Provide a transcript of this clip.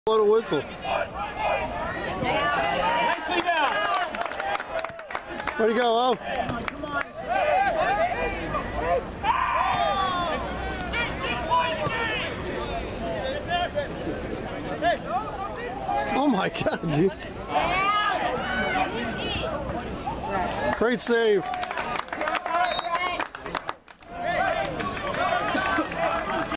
Blow the whistle. Nicely done. Way to go, O. Oh my God, dude. Great save.